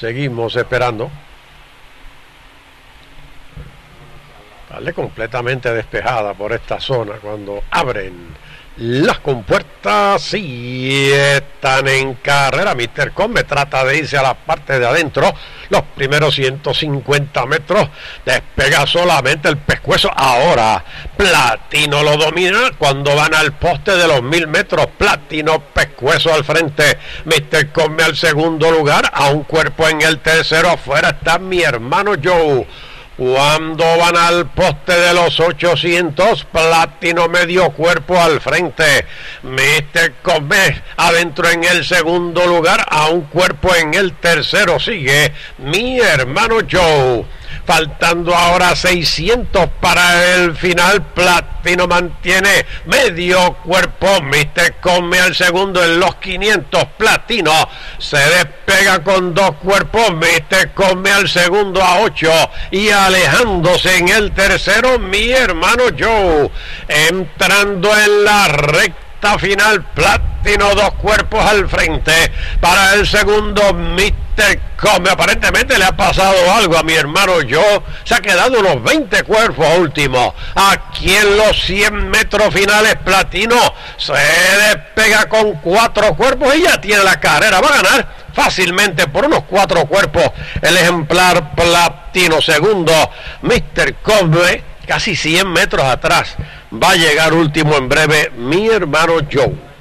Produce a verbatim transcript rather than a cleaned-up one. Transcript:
Seguimos esperando. Sale completamente despejada por esta zona cuando abren las compuertas y están en carrera. mister Come trata de irse a la parte de adentro. Los primeros ciento cincuenta metros despega solamente el pescuezo. Ahora Platino lo domina cuando van al poste de los mil metros. Platino, pescuezo al frente. mister Come al segundo lugar, a un cuerpo en el tercero. Afuera está Mi Hermano Joe. Cuando van al poste de los ochocientos, Platino medio cuerpo al frente. mister Come adentro en el segundo lugar, a un cuerpo en el tercero. Sigue Mi Hermano Joe. Faltando ahora seiscientos para el final. Platino mantiene medio cuerpo. mister Come al segundo en los quinientos. Platino se despega con dos cuerpos. mister Come al segundo a ocho. Y alejándose en el tercero, Mi Hermano Joe. Entrando en la recta final, Platino dos cuerpos al frente. Para el segundo, mister Come. Aparentemente le ha pasado algo a Mi Hermano Joe. Se ha quedado unos veinte cuerpos últimos. Aquí en los cien metros finales, Platino se despega con cuatro cuerpos y ya tiene la carrera. Va a ganar fácilmente por unos cuatro cuerpos el ejemplar Platino. Segundo, mister Come, casi cien metros atrás. Va a llegar último en breve Mi Hermano Joe.